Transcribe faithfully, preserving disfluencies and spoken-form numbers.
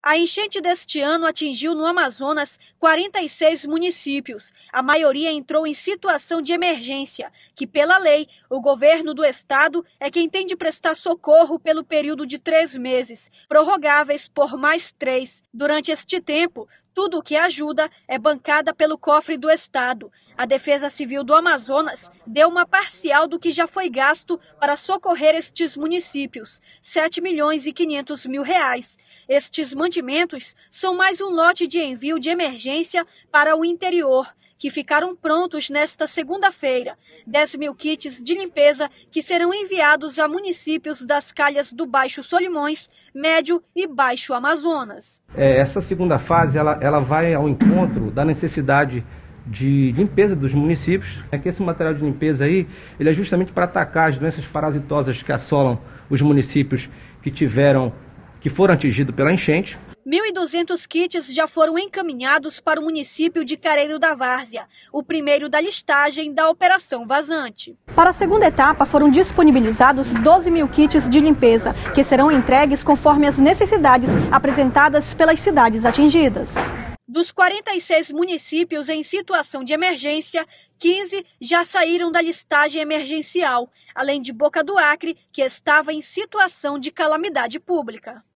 A enchente deste ano atingiu no Amazonas quarenta e seis municípios. A maioria entrou em situação de emergência, que pela lei, o governo do estado é quem tem de prestar socorro pelo período de três meses, prorrogáveis por mais três. Durante este tempo, tudo o que ajuda é bancada pelo cofre do estado. A Defesa Civil do Amazonas deu uma parcial do que já foi gasto para socorrer estes municípios, sete milhões e quinhentos mil reais. Estes mantimentos são mais um lote de envio de emergência para o interior, que ficaram prontos nesta segunda-feira. dez mil kits de limpeza que serão enviados a municípios das calhas do Baixo Solimões, Médio e Baixo Amazonas. É, essa segunda fase ela, ela vai ao encontro da necessidade de limpeza dos municípios. É que esse material de limpeza aí, ele é justamente para atacar as doenças parasitosas que assolam os municípios que tiveram, que foram atingidos pela enchente. mil e duzentos kits já foram encaminhados para o município de Careiro da Várzea, o primeiro da listagem da Operação Vazante. Para a segunda etapa foram disponibilizados doze mil kits de limpeza, que serão entregues conforme as necessidades apresentadas pelas cidades atingidas. Dos quarenta e seis municípios em situação de emergência, quinze já saíram da listagem emergencial, além de Boca do Acre, que estava em situação de calamidade pública.